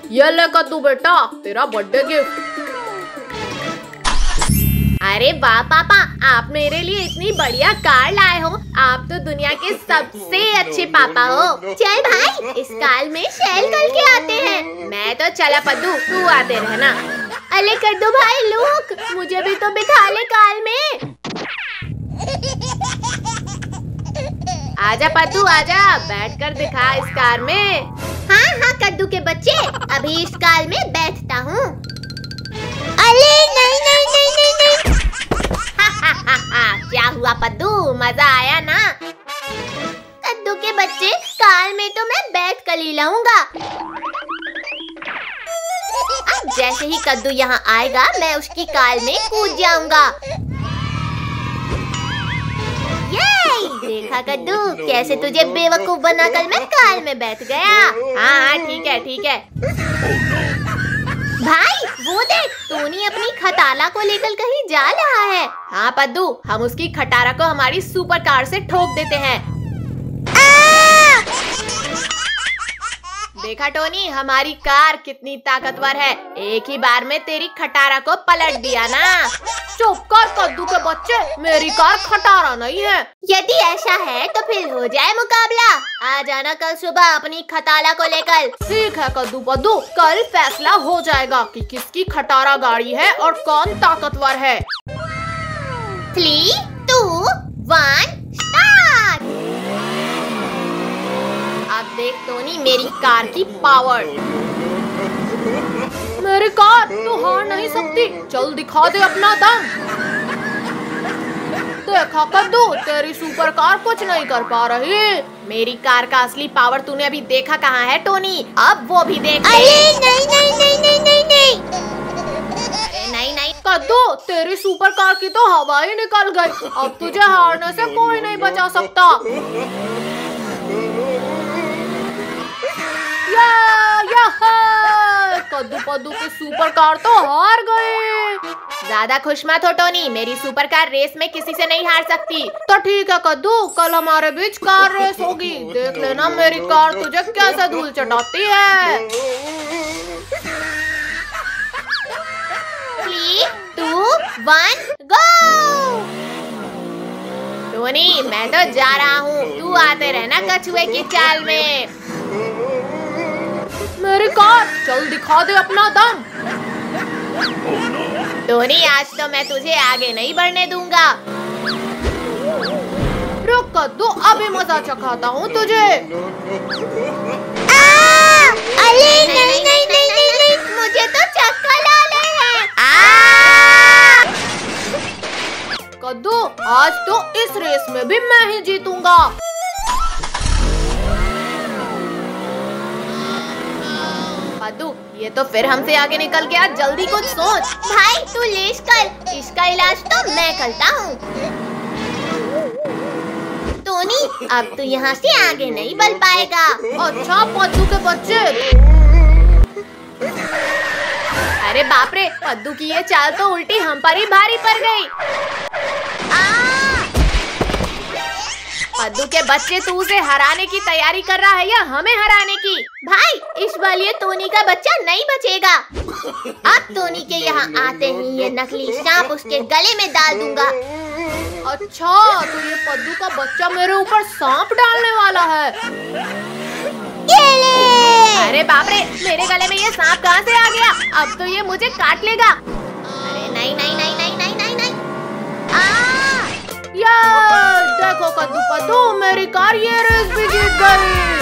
ये ले कद्दू बेटा, तेरा बर्थडे गिफ्ट। अरे वाह पापा, आप मेरे लिए इतनी बढ़िया कार लाए हो। आप तो दुनिया के सबसे अच्छे पापा हो। चल भाई, इस कार में शेल करके आते हैं। मैं तो चला पद्दू, तू आते रहना। अरे कद्दू भाई लुक, मुझे भी तो बिठा ले कार में। आजा पद्दू आजा, बैठकर दिखा इस कार में। हाँ हाँ कद्दू के बच्चे, अभी इस कार में बैठता हूँ। अरे नहीं नहीं नहीं नहीं नहीं। क्या हुआ पद्दू, मजा आया ना? कद्दू के बच्चे, कार में तो मैं बैठ कर ही लाऊंगा। अब जैसे ही कद्दू यहाँ आएगा, मैं उसकी कार में कूद जाऊंगा। ये देखा कद्दू, कैसे तुझे बेवकूफ बनाकर मैं कार में बैठ गया। हाँ ठीक है ठीक है। भाई वो देख, टोनी अपनी खटारा को लेकर कहीं जा रहा है। हाँ पद्दू, हम उसकी खटारा को हमारी सुपर कार से ठोक देते हैं। देखा टोनी, हमारी कार कितनी ताकतवर है। एक ही बार में तेरी खटारा को पलट दिया ना। चुप कर कद्दू के बच्चे, मेरी कार खटारा नहीं है। यदि ऐसा है तो फिर हो जाए मुकाबला। आ जाना कल सुबह अपनी खटारा को लेकर। ठीक है कद्दू पद्दू, कल फैसला हो जाएगा कि किसकी खटारा गाड़ी है और कौन ताकतवर है। 3, 2, 1 स्टार्ट। अब देख टोनी मेरी कार की पावर। मेरी कार तो हार नहीं सकती, चल दिखा दे अपना दम। देखा कद्दू, तेरी सुपर कार कुछ नहीं कर पा रही। मेरी कार का असली पावर तूने अभी देखा कहाँ है टोनी, अब वो भी देख। अरे नहीं नहीं नहीं नहीं नहीं नहीं। अरे नहीं नहीं कद्दू, तेरी सुपर कार की तो हवा ही निकल गई। अब तुझे हारने से कोई नहीं बचा सकता। कद्दू पद्दू की सुपर कार तो हार गई। ज्यादा खुश मत हो टोनी, मेरी सुपर कार रेस में किसी से नहीं हार सकती। तो ठीक है कद्दू, कल हमारे बीच कार रेस होगी। देख लेना मेरी कार तुझे कैसे धूल चटाती है। 3, 2, 1 गो। टोनी मैं तो जा रहा हूँ, तू आते रहना कछुए की चाल में। मेरी कार, चल दिखा दे अपना दम। टोनी आज तो मैं तुझे आगे नहीं बढ़ने दूंगा। रुक कद्दू, अभी मजा चखाता हूँ तुझे। अरे नहीं नहीं नहीं नहीं नहीं, मुझे तो चक्कर आ रहे हैं। कद्दू आज तो इस रेस में भी मैं ही जीतूंगा। पद्दू ये तो फिर हमसे आगे निकल गया, जल्दी कुछ सोच। भाई तू लेश कर, इसका इलाज तो मैं करता हूँ। टोनी अब तू यहाँ से आगे नहीं बढ़ पाएगा। अच्छा पद्दू के बच्चे। अरे बाप रे, पद्दू की ये चाल तो उल्टी हम पर ही भारी पड़ गई। पद्दू के बच्चे, तू उसे हराने की तैयारी कर रहा है या हमें हराने की? भाई इस बार ये टोनी का बच्चा नहीं बचेगा। अब टोनी के यहाँ आते ही ये नकली सांप उसके गले में डाल दूंगा। अच्छा तो ये पद्दू का बच्चा मेरे ऊपर सांप डालने वाला है। अरे बाप रे, मेरे गले में ये सांप कहाँ से आ गया? अब तो ये मुझे काट लेगा। अरे नहीं नहीं नहीं नहीं नहीं नहीं नहीं। देखो कद्दू पद्दू, मेरी कार ये रेस भी जीत गई।